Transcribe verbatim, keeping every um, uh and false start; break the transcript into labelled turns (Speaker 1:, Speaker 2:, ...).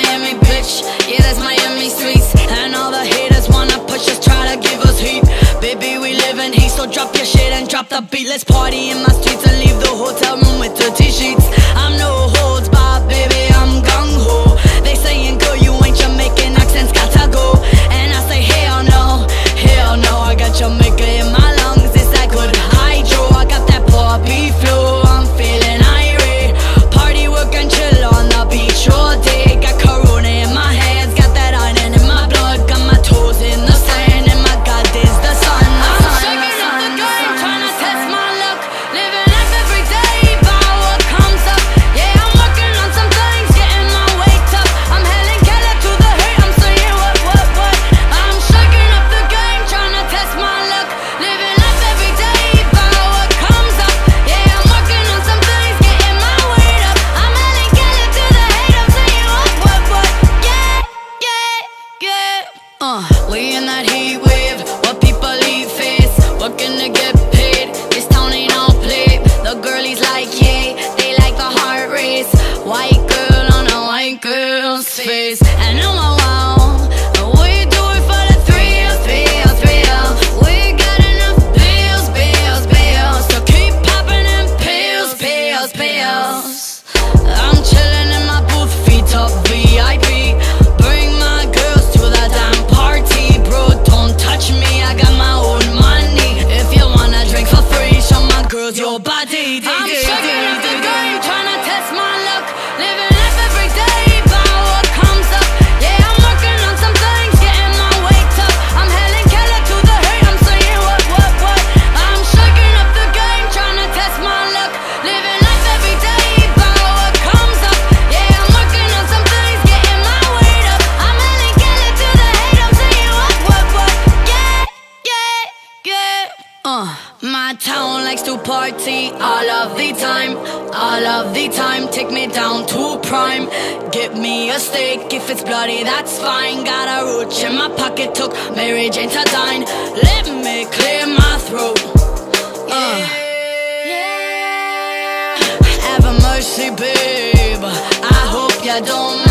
Speaker 1: Miami, bitch. Yeah, that's Miami streets. And all the haters wanna push us, try to give us heat. Baby, we live in heat, so drop your shit and drop the beat. Let's party in my streets and leave the hotel room with dirty sheets. I'm no holds barred, baby, I'm gung-ho. They saying, girl, you ain't Jamaican, accents gotta go. And I say, hell no, hell no. I got Jamaica in my lungs, it's that good hydro. I got that poppy flow, I'm feeling irate. Party, work and chill on the beach all day. Got Corona in my hands, got that iron in my blood. Got my toes in the sand, and my God is the sun. I'm shaking up the game, trying to test my luck. Living life every day, by what comes up. Yeah, I'm working on some things, getting my weight up. I'm hailing Cali to the hate, I'm saying what, what, what. I'm shaking up the game, trying to test my luck. Living life every day, by what comes up. Yeah, I'm working on some things, getting my weight up. I'm hailing Cali to the hate, I'm saying what, what, what. Yeah, yeah, yeah. Uh, we in that heat wave, what people leave face, working to get paid. This town ain't all play. The girlies like, yeah, they like the heart race. White girl on a white girl's face. And oh wow, wow, we do it for the thrill, thrill, thrill. We got enough bills, bills, bills to keep popping them pills, pills, pills. I'm chilling in my booth, feet up V I P. Bring my girls to the damn party. Bro, don't touch me, I got my own money. If you wanna drink for free, show my girls your body. I'm shaking up the game, tryna test my luck. Living life every day, by what comes up. Yeah, I'm working on some things, getting my weight up. I'm hailing Cali to the hate, I'm saying what, what, what. I'm shaking up the game, tryna test my luck. Living life every day, by what comes up. Yeah, I'm working on some things, getting my weight up. I'm hailing Cali to the hate, I'm saying what, what, what. Yeah, yeah, yeah. Uh, my town likes to party all of the time, all of the time. Take me down to Prime, give me a steak. If it's bloody, that's fine. Got a roach in my pocket, took Mary Jane to dine. Let me clear my throat. Uh, have a mercy, babe, I hope you don't mind.